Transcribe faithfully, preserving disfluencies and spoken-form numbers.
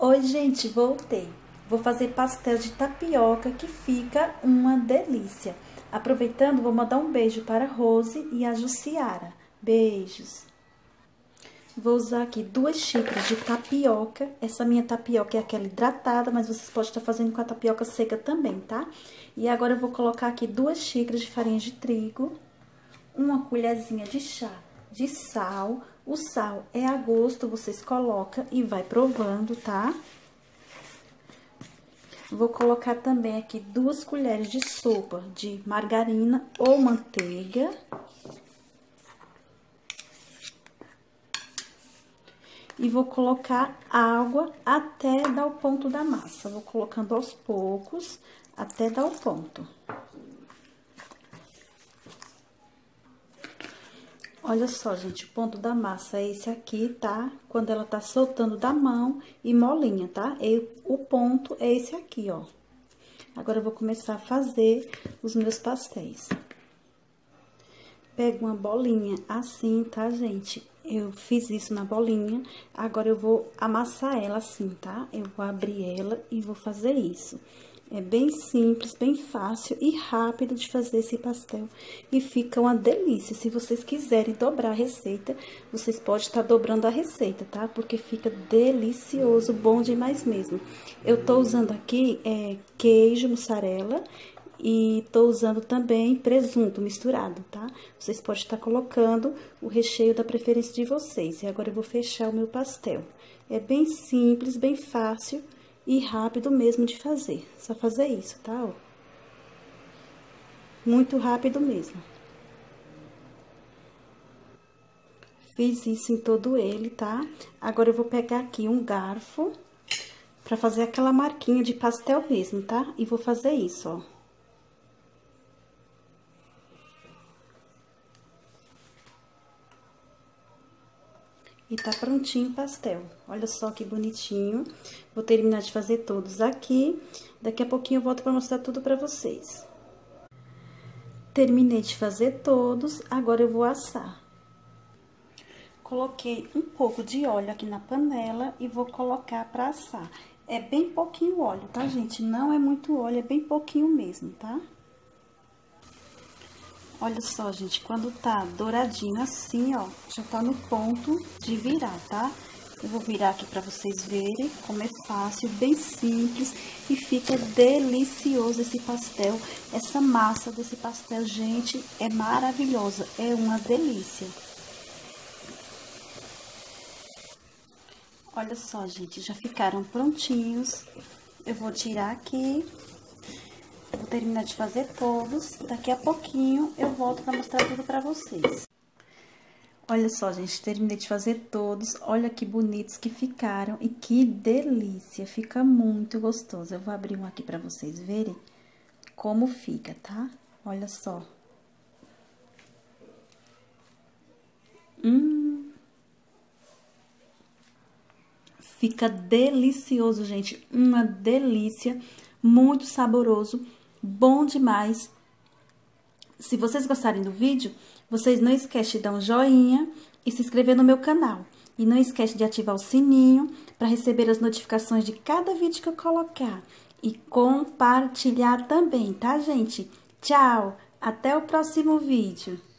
Oi, gente, voltei. Vou fazer pastel de tapioca que fica uma delícia. Aproveitando, vou mandar um beijo para a Rose e a Jussiara. Beijos. Vou usar aqui duas xícaras de tapioca. Essa minha tapioca é aquela hidratada, mas vocês podem estar fazendo com a tapioca seca também, tá? E agora eu vou colocar aqui duas xícaras de farinha de trigo, uma colherzinha de chá de sal. O sal é a gosto, vocês colocam e vai provando, tá? Vou colocar também aqui duas colheres de sopa de margarina ou manteiga. E vou colocar água até dar o ponto da massa. Vou colocando aos poucos até dar o ponto. Olha só, gente, o ponto da massa é esse aqui, tá? Quando ela tá soltando da mão e molinha, tá? E o ponto é esse aqui, ó. Agora, eu vou começar a fazer os meus pastéis. Pego uma bolinha assim, tá, gente? Eu fiz isso na bolinha, agora eu vou amassar ela assim, tá? Eu vou abrir ela e vou fazer isso. É bem simples, bem fácil e rápido de fazer esse pastel. E fica uma delícia. Se vocês quiserem dobrar a receita, vocês podem estar dobrando a receita, tá? Porque fica delicioso, bom demais mesmo. Eu tô usando aqui é, queijo, mussarela e tô usando também presunto misturado, tá? Vocês podem estar colocando o recheio da preferência de vocês. E agora eu vou fechar o meu pastel. É bem simples, bem fácil e rápido mesmo de fazer. Só fazer isso, tá? Ó. Muito rápido mesmo. Fiz isso em todo ele, tá? Agora eu vou pegar aqui um garfo pra fazer aquela marquinha de pastel mesmo, tá? E vou fazer isso, ó. E tá prontinho o pastel. Olha só que bonitinho. Vou terminar de fazer todos aqui. Daqui a pouquinho eu volto pra mostrar tudo pra vocês. Terminei de fazer todos, agora eu vou assar. Coloquei um pouco de óleo aqui na panela e vou colocar pra assar. É bem pouquinho óleo, tá, gente? Não é muito óleo, é bem pouquinho mesmo, tá? Olha só, gente, quando tá douradinho assim, ó, já tá no ponto de virar, tá? Eu vou virar aqui pra vocês verem como é fácil, bem simples e fica delicioso esse pastel. Essa massa desse pastel, gente, é maravilhosa, é uma delícia. Olha só, gente, já ficaram prontinhos. Eu vou tirar aqui. Vou terminar de fazer todos, daqui a pouquinho eu volto pra mostrar tudo pra vocês. Olha só, gente, terminei de fazer todos, olha que bonitos que ficaram e que delícia, fica muito gostoso. Eu vou abrir um aqui pra vocês verem como fica, tá? Olha só. Hum... Fica delicioso, gente, uma delícia, muito saboroso. Bom demais. Se vocês gostarem do vídeo, vocês não esquecem de dar um joinha e se inscrever no meu canal. E não esquece de ativar o sininho para receber as notificações de cada vídeo que eu colocar. E compartilhar também, tá, gente? Tchau! Até o próximo vídeo!